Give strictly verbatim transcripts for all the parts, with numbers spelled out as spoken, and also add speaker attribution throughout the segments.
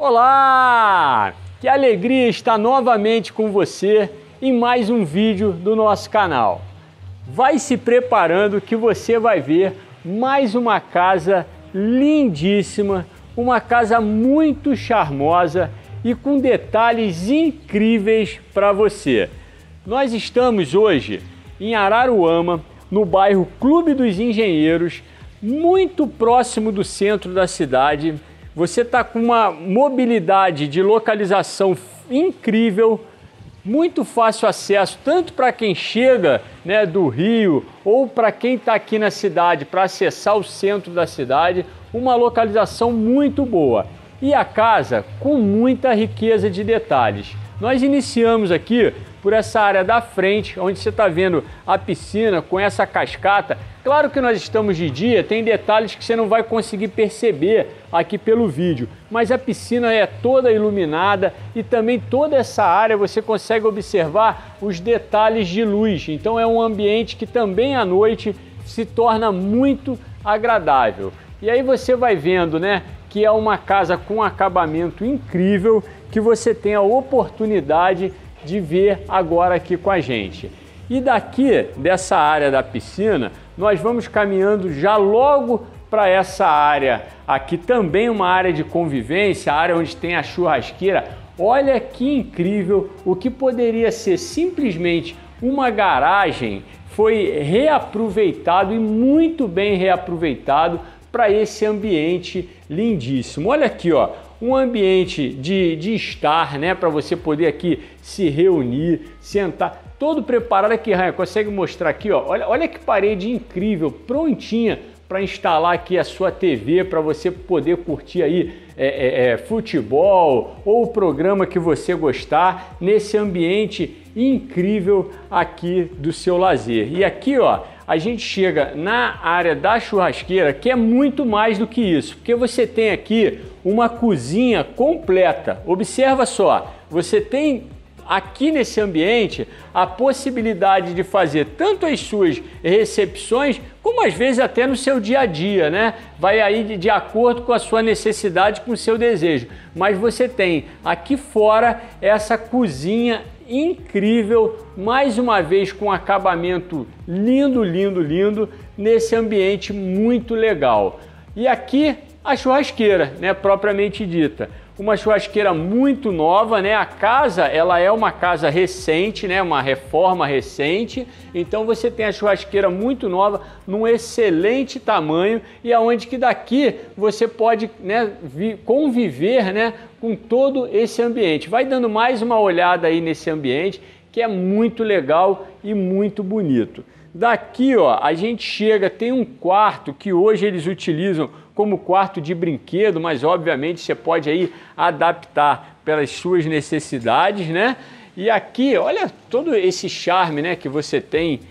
Speaker 1: Olá! Que alegria estar novamente com você em mais um vídeo do nosso canal. Vai se preparando que você vai ver mais uma casa lindíssima, uma casa muito charmosa e com detalhes incríveis para você. Nós estamos hoje em Araruama, no bairro Clube dos Engenheiros, muito próximo do centro da cidade. Você está com uma mobilidade de localização incrível, muito fácil acesso, tanto para quem chega, né, do Rio ou para quem está aqui na cidade para acessar o centro da cidade, uma localização muito boa. E a casa com muita riqueza de detalhes. Nós iniciamos aqui por essa área da frente, onde você está vendo a piscina com essa cascata. Claro que nós estamos de dia, tem detalhes que você não vai conseguir perceber aqui pelo vídeo, mas a piscina é toda iluminada e também toda essa área você consegue observar os detalhes de luz. Então é um ambiente que também à noite se torna muito agradável. E aí você vai vendo, né, que é uma casa com acabamento incrível que você tem a oportunidade de ver agora aqui com a gente. E daqui dessa área da piscina, nós vamos caminhando já logo para essa área aqui, também uma área de convivência, a área onde tem a churrasqueira. Olha que incrível, o que poderia ser simplesmente uma garagem foi reaproveitado e muito bem reaproveitado para esse ambiente lindíssimo. Olha aqui, ó, um ambiente de, de estar, né, para você poder aqui se reunir, sentar, todo preparado aqui. Raia, consegue mostrar aqui, ó, olha, olha que parede incrível, prontinha para instalar aqui a sua T V, para você poder curtir aí é, é, é, futebol ou o programa que você gostar nesse ambiente incrível aqui do seu lazer. E aqui, ó, a gente chega na área da churrasqueira, que é muito mais do que isso, porque você tem aqui uma cozinha completa. Observa só, você tem aqui nesse ambiente a possibilidade de fazer tanto as suas recepções, como às vezes até no seu dia a dia, né? Vai aí de, de acordo com a sua necessidade, com o seu desejo. Mas você tem aqui fora essa cozinha incrível, mais uma vez com acabamento lindo, lindo, lindo, nesse ambiente muito legal. E aqui a churrasqueira, né, propriamente dita. Uma churrasqueira muito nova, né? A casa, ela é uma casa recente, né? Uma reforma recente. Então você tem a churrasqueira muito nova, num excelente tamanho e aonde que daqui você pode, né, conviver, né, com todo esse ambiente. Vai dando mais uma olhada aí nesse ambiente, que é muito legal e muito bonito. Daqui, ó, a gente chega, tem um quarto que hoje eles utilizam como quarto de brinquedo, mas obviamente você pode aí adaptar pelas suas necessidades, né? E aqui, olha todo esse charme, né, que você tem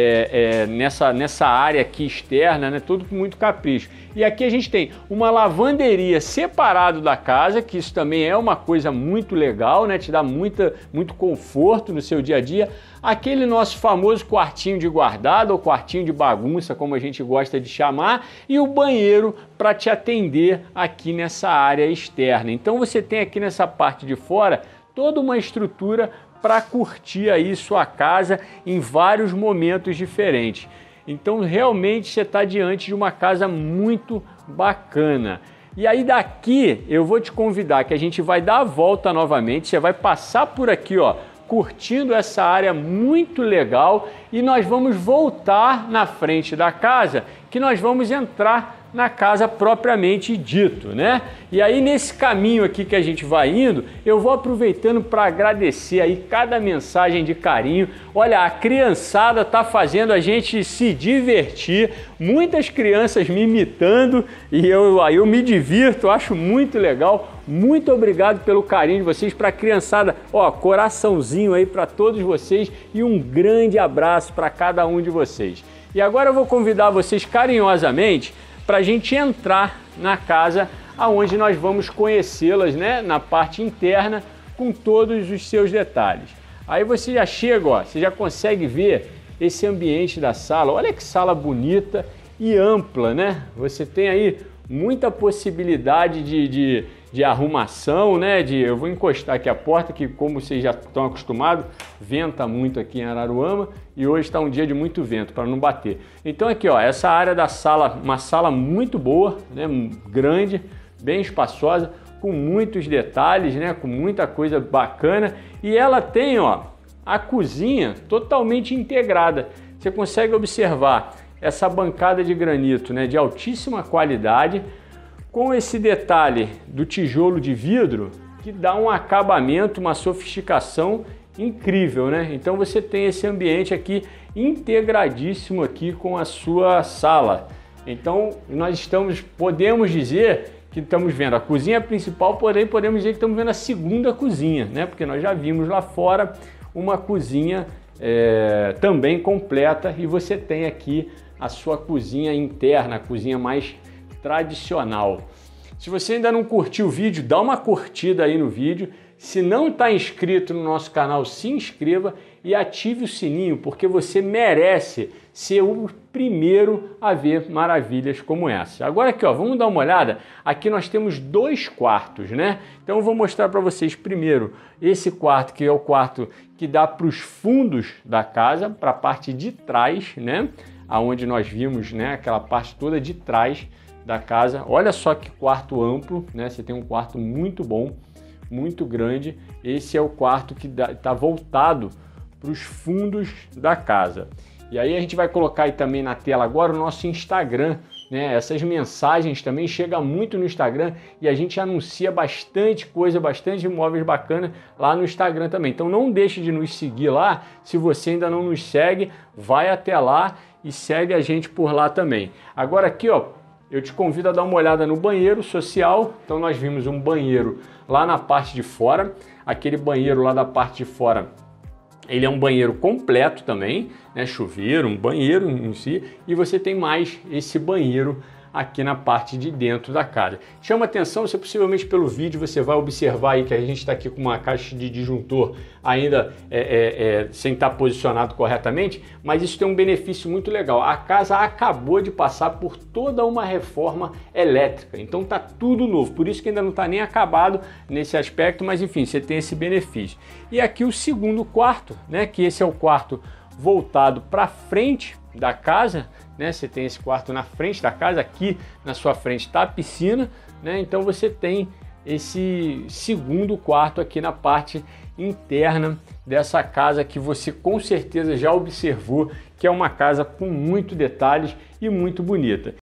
Speaker 1: é, é, nessa, nessa área aqui externa, né? Tudo com muito capricho. E aqui a gente tem uma lavanderia separado da casa, que isso também é uma coisa muito legal, né? Te dá muita, muito conforto no seu dia a dia. Aquele nosso famoso quartinho de guardado ou quartinho de bagunça, como a gente gosta de chamar, e o banheiro para te atender aqui nessa área externa. Então você tem aqui nessa parte de fora toda uma estrutura para curtir aí sua casa em vários momentos diferentes. Então realmente você está diante de uma casa muito bacana. E aí daqui eu vou te convidar que a gente vai dar a volta novamente, você vai passar por aqui, ó, curtindo essa área muito legal, e nós vamos voltar na frente da casa, que nós vamos entrar na casa propriamente dito, né? E aí nesse caminho aqui que a gente vai indo, eu vou aproveitando para agradecer aí cada mensagem de carinho. Olha, a criançada tá fazendo a gente se divertir, muitas crianças me imitando e eu, aí eu me divirto, acho muito legal. Muito obrigado pelo carinho de vocês. Para a criançada, ó, coraçãozinho aí para todos vocês e um grande abraço para cada um de vocês. E agora eu vou convidar vocês carinhosamente para a gente entrar na casa aonde nós vamos conhecê-las, né, na parte interna com todos os seus detalhes. Aí você já chega, ó, você já consegue ver esse ambiente da sala. Olha que sala bonita e ampla, né? Você tem aí muita possibilidade de, de, de arrumação, né? De, eu vou encostar aqui a porta, que como vocês já estão acostumados, venta muito aqui em Araruama e hoje está um dia de muito vento, para não bater. Então aqui, ó, essa área da sala, uma sala muito boa, né? Grande, bem espaçosa, com muitos detalhes, né? Com muita coisa bacana, e ela tem, ó, a cozinha totalmente integrada. Você consegue observar essa bancada de granito, né, de altíssima qualidade, com esse detalhe do tijolo de vidro que dá um acabamento, uma sofisticação incrível, né? Então você tem esse ambiente aqui integradíssimo aqui com a sua sala. Então nós estamos, podemos dizer que estamos vendo a cozinha principal, porém podemos dizer que estamos vendo a segunda cozinha, né? Porque nós já vimos lá fora uma cozinha é, também completa, e você tem aqui a sua cozinha interna, a cozinha mais tradicional. Se você ainda não curtiu o vídeo, dá uma curtida aí no vídeo. Se não está inscrito no nosso canal, se inscreva e ative o sininho, porque você merece ser o primeiro a ver maravilhas como essa. Agora aqui, ó, vamos dar uma olhada. Aqui nós temos dois quartos, né? Então eu vou mostrar para vocês primeiro esse quarto, que é o quarto que dá para os fundos da casa, para a parte de trás, né? Aonde nós vimos, né, aquela parte toda de trás da casa. Olha só que quarto amplo, né? Você tem um quarto muito bom, muito grande. Esse é o quarto que está voltado para os fundos da casa. E aí a gente vai colocar aí também na tela agora o nosso Instagram, né? Essas mensagens também chegam muito no Instagram e a gente anuncia bastante coisa, bastante imóveis bacanas lá no Instagram também. Então não deixe de nos seguir lá. Se você ainda não nos segue, vai até lá e segue a gente por lá também. Agora aqui, ó, eu te convido a dar uma olhada no banheiro social. Então nós vimos um banheiro lá na parte de fora. Aquele banheiro lá da parte de fora, ele é um banheiro completo também, né? Chuveiro, um banheiro em si, e você tem mais esse banheiro aqui na parte de dentro da casa. Chama atenção, você possivelmente pelo vídeo você vai observar aí que a gente está aqui com uma caixa de disjuntor ainda é, é, é, sem estar posicionado corretamente, mas isso tem um benefício muito legal. A casa acabou de passar por toda uma reforma elétrica, então tá tudo novo, por isso que ainda não está nem acabado nesse aspecto, mas enfim, você tem esse benefício. E aqui o segundo quarto, né, que esse é o quarto voltado para frente da casa, né? Você tem esse quarto na frente da casa, aqui na sua frente está a piscina, né? Então você tem esse segundo quarto aqui na parte interna dessa casa, que você com certeza já observou que é uma casa com muito detalhes e muito bonita.